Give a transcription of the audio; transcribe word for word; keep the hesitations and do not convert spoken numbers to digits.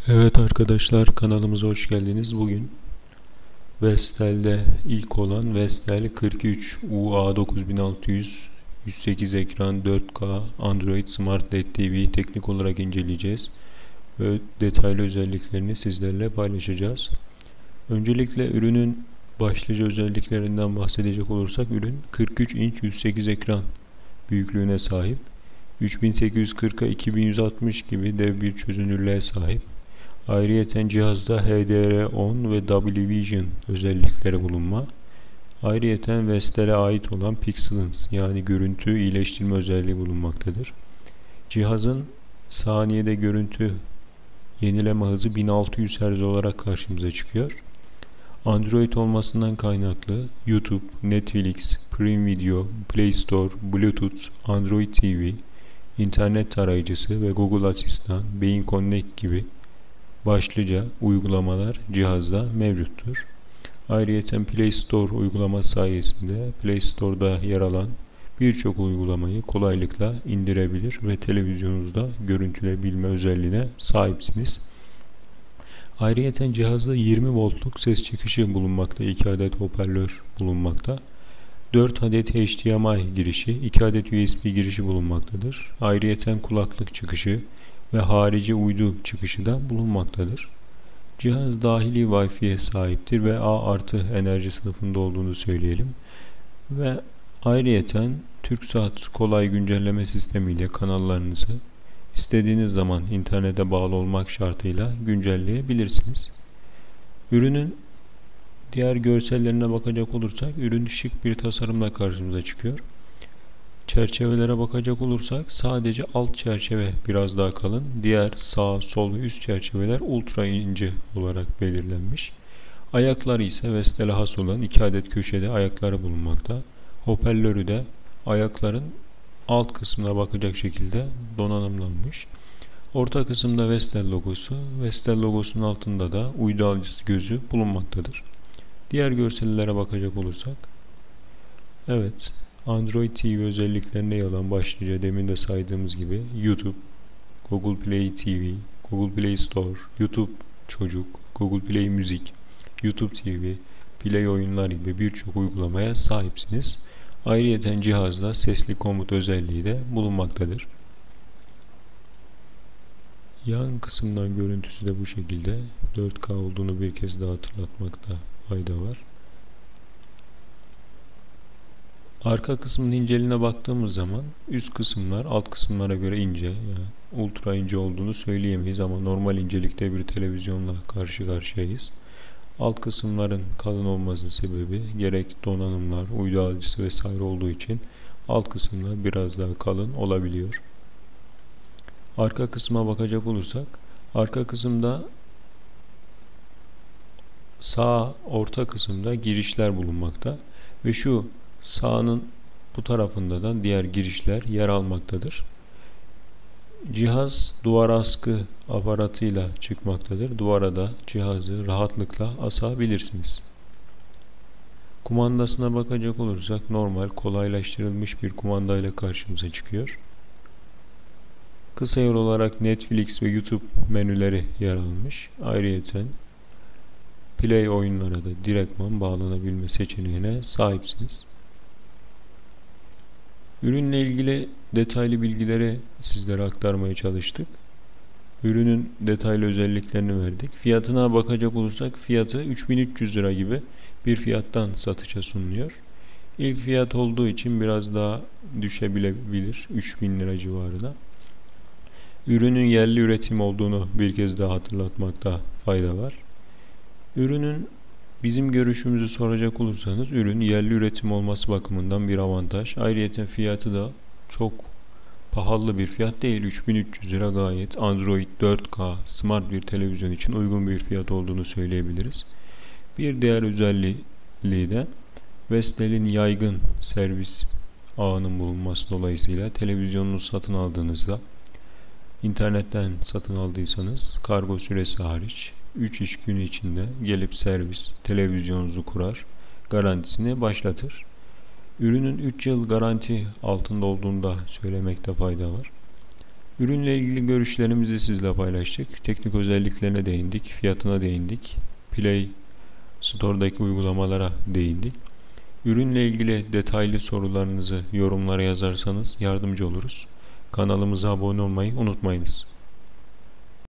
Evet arkadaşlar, kanalımıza hoş geldiniz. Bugün Vestel'de ilk olan Vestel kırk üç U A dokuz bin altı yüz yüz sekiz ekran dört K Android Smart L E D T V'yi teknik olarak inceleyeceğiz ve detaylı özelliklerini sizlerle paylaşacağız. Öncelikle ürünün başlıca özelliklerinden bahsedecek olursak, ürün kırk üç inç yüz sekiz ekran büyüklüğüne sahip. üç bin sekiz yüz kırk'a iki bin yüz altmış gibi dev bir çözünürlüğe sahip. Ayrıyeten cihazda H D R on ve Dolby Vision özellikleri bulunma. Ayrıyeten Vestel'e ait olan Pixelance yani görüntü iyileştirme özelliği bulunmaktadır. Cihazın saniyede görüntü yenileme hızı bin altı yüz Hz olarak karşımıza çıkıyor. Android olmasından kaynaklı YouTube, Netflix, Prime Video, Play Store, Bluetooth, Android T V, internet tarayıcısı ve Google Asistan, Beyin Connect gibi başlıca uygulamalar cihazda mevcuttur. Ayrıca Play Store uygulaması sayesinde Play Store'da yer alan birçok uygulamayı kolaylıkla indirebilir ve televizyonunuzda görüntüleyebilme özelliğine sahipsiniz. Ayrıca cihazda yirmi voltluk ses çıkışı bulunmakta, iki adet hoparlör bulunmakta. dört adet H D M I girişi, iki adet U S B girişi bulunmaktadır. Ayrıca kulaklık çıkışı ve harici uydu çıkışı da bulunmaktadır. Cihaz dahili Wi-Fi'ye sahiptir ve A artı enerji sınıfında olduğunu söyleyelim. Ve ayrıyeten TürkSat kolay güncelleme sistemiyle kanallarınızı istediğiniz zaman internete bağlı olmak şartıyla güncelleyebilirsiniz. Ürünün diğer görsellerine bakacak olursak, ürün şık bir tasarımla karşımıza çıkıyor. Çerçevelere bakacak olursak, sadece alt çerçeve biraz daha kalın, diğer sağ, sol ve üst çerçeveler ultra ince olarak belirlenmiş. Ayakları ise Vestel'e has olan iki adet köşede ayakları bulunmakta. Hoparlörü de ayakların alt kısmına bakacak şekilde donanımlanmış. Orta kısımda Vestel logosu, Vestel logosunun altında da uydu alıcısı gözü bulunmaktadır. Diğer görsellere bakacak olursak, evet, Android T V özelliklerine yer alan başlıca demin de saydığımız gibi YouTube, Google Play T V, Google Play Store, YouTube Çocuk, Google Play Müzik, YouTube T V, Play Oyunlar gibi birçok uygulamaya sahipsiniz. Ayrıca cihazda sesli komut özelliği de bulunmaktadır. Yan kısımdan görüntüsü de bu şekilde. dört K olduğunu bir kez daha hatırlatmakta fayda var. Arka kısmın inceliğine baktığımız zaman üst kısımlar alt kısımlara göre ince, yani ultra ince olduğunu söyleyemeyiz ama normal incelikte bir televizyonla karşı karşıyayız. Alt kısımların kalın olması sebebi gerek donanımlar, uydu alıcısı vesaire olduğu için alt kısımlar biraz daha kalın olabiliyor. Arka kısma bakacak olursak, arka kısımda sağ orta kısımda girişler bulunmakta ve şu sağının bu tarafında da diğer girişler yer almaktadır. Cihaz duvar askı aparatıyla çıkmaktadır. Duvara da cihazı rahatlıkla asabilirsiniz. Kumandasına bakacak olursak, normal kolaylaştırılmış bir kumandayla karşımıza çıkıyor. Kısa yol olarak Netflix ve YouTube menüleri yer almış. Ayrıyeten Play oyunlara da direktman bağlanabilme seçeneğine sahipsiniz. Ürünle ilgili detaylı bilgileri sizlere aktarmaya çalıştık. Ürünün detaylı özelliklerini verdik. Fiyatına bakacak olursak, fiyatı üç bin üç yüz lira gibi bir fiyattan satışa sunuluyor. İlk fiyat olduğu için biraz daha düşebilebilir, üç bin lira civarında. Ürünün yerli üretim olduğunu bir kez daha hatırlatmakta fayda var. Ürünün bizim görüşümüzü soracak olursanız, ürün yerli üretim olması bakımından bir avantaj. Ayrıca fiyatı da çok pahalı bir fiyat değil. üç bin üç yüz lira gayet Android dört K smart bir televizyon için uygun bir fiyat olduğunu söyleyebiliriz. Bir diğer özelliği de Vestel'in yaygın servis ağının bulunması dolayısıyla televizyonunuzu satın aldığınızda, internetten satın aldıysanız kargo süresi hariç üç iş günü içinde gelip servis televizyonunuzu kurar, garantisini başlatır. Ürünün üç yıl garanti altında olduğunu da söylemekte fayda var. Ürünle ilgili görüşlerimizi sizle paylaştık. Teknik özelliklerine değindik, fiyatına değindik, Play Store'daki uygulamalara değindik. Ürünle ilgili detaylı sorularınızı yorumlara yazarsanız yardımcı oluruz. Kanalımıza abone olmayı unutmayınız.